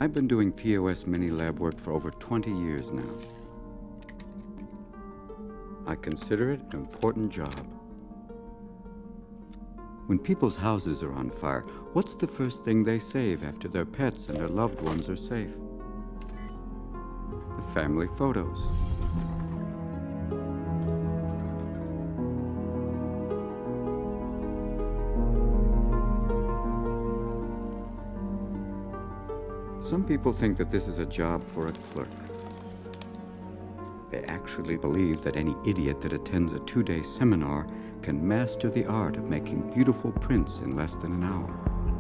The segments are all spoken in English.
I've been doing POS Mini lab work for over 20 years now. I consider it an important job. When people's houses are on fire, what's the first thing they save after their pets and their loved ones are safe? The family photos. Some people think that this is a job for a clerk. They actually believe that any idiot that attends a 2-day seminar can master the art of making beautiful prints in less than an hour.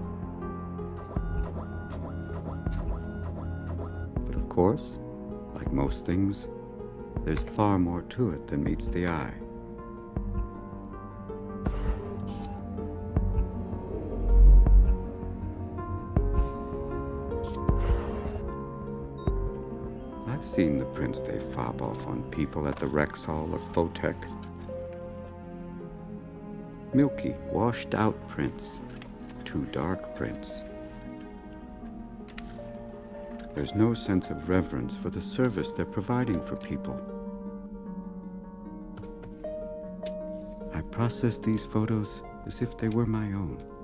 But of course, like most things, there's far more to it than meets the eye. I've seen the prints they fob off on people at the Rexall or Photech. Milky, washed-out prints. Too dark prints. There's no sense of reverence for the service they're providing for people. I process these photos as if they were my own.